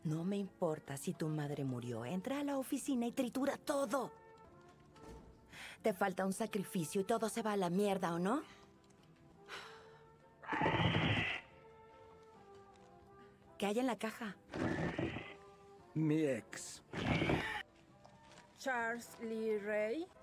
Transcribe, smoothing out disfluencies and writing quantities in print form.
No me importa si tu madre murió. Entra a la oficina y tritura todo. Te falta un sacrificio y todo se va a la mierda, ¿o no? ¿Qué hay en la caja? Mi ex. Charles Lee Ray.